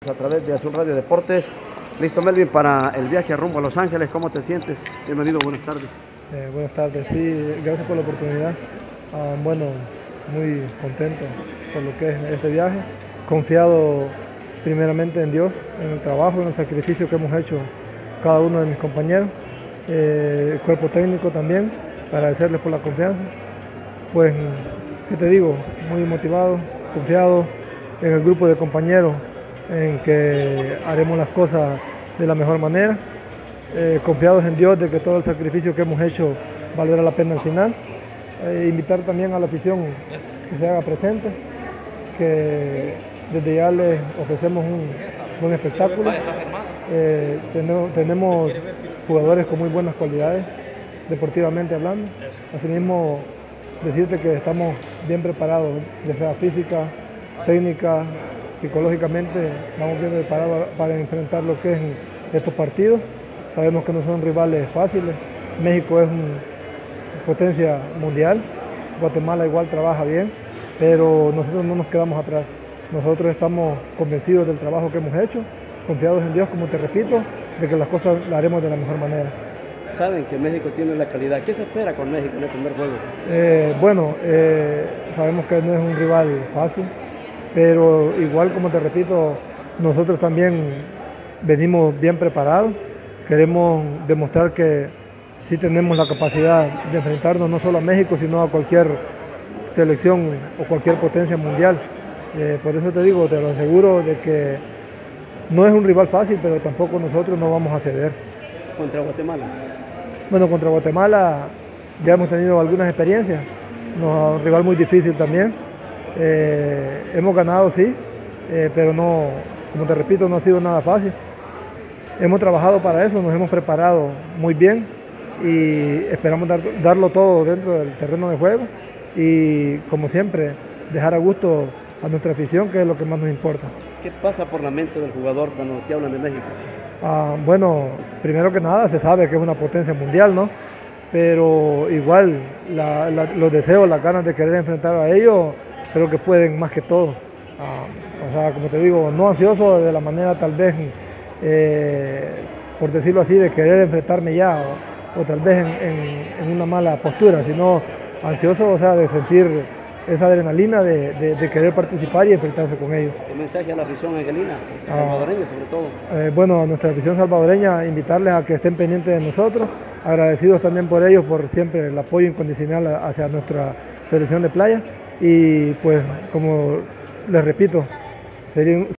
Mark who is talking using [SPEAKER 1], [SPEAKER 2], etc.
[SPEAKER 1] A través de Azul Radio Deportes. Listo, Melvin, para el viaje a rumbo a Los Ángeles. ¿Cómo te sientes? Bienvenido, buenas tardes.
[SPEAKER 2] Buenas tardes, sí, gracias por la oportunidad. Bueno, muy contento por lo que es este viaje, confiado primeramente en Dios, en el trabajo, en el sacrificio que hemos hecho cada uno de mis compañeros, el cuerpo técnico también, agradecerles por la confianza. Pues, ¿qué te digo? Muy motivado, confiado en el grupo de compañeros, en que haremos las cosas de la mejor manera, confiados en Dios de que todo el sacrificio que hemos hecho valdrá la pena al final. Invitar también a la afición que se haga presente, que desde ya les ofrecemos un buen espectáculo. Tenemos jugadores con muy buenas cualidades, deportivamente hablando. Asimismo, decirte que estamos bien preparados, ya sea física, técnica, psicológicamente, estamos bien preparados para enfrentar lo que es estos partidos. Sabemos que no son rivales fáciles. México es una potencia mundial, Guatemala igual trabaja bien, pero nosotros no nos quedamos atrás. Nosotros estamos convencidos del trabajo que hemos hecho, confiados en Dios, como te repito, de que las cosas las haremos de la mejor manera.
[SPEAKER 1] Saben que México tiene la calidad. ¿Qué se espera con México en el primer juego?
[SPEAKER 2] Sabemos que no es un rival fácil, pero igual, como te repito, nosotros también venimos bien preparados. Queremos demostrar que sí tenemos la capacidad de enfrentarnos no solo a México, sino a cualquier selección o cualquier potencia mundial. Por eso te digo, te lo aseguro, de que no es un rival fácil, pero tampoco nosotros no vamos a ceder.
[SPEAKER 1] ¿Contra Guatemala?
[SPEAKER 2] Bueno, contra Guatemala ya hemos tenido algunas experiencias, un rival muy difícil también. Hemos ganado, sí, pero no, como te repito, no ha sido nada fácil. Hemos trabajado para eso, nos hemos preparado muy bien y esperamos darlo todo dentro del terreno de juego y, como siempre, dejar a gusto a nuestra afición, que es lo que más nos importa.
[SPEAKER 1] ¿Qué pasa por la mente del jugador cuando te hablan de México?
[SPEAKER 2] Bueno, primero que nada se sabe que es una potencia mundial, ¿no? Pero igual los deseos, las ganas de querer enfrentar a ellos, creo que pueden más que todo. O sea, como te digo, no ansioso de la manera tal vez, por decirlo así, de querer enfrentarme ya o tal vez en una mala postura, sino ansioso, o sea, de sentir esa adrenalina de querer participar y enfrentarse con ellos.
[SPEAKER 1] ¿Qué mensaje a la afición angelina, salvadoreña sobre todo?
[SPEAKER 2] Bueno, a nuestra afición salvadoreña, invitarles a que estén pendientes de nosotros, agradecidos también por ellos, por siempre el apoyo incondicional hacia nuestra selección de playa, y pues, como les repito, sería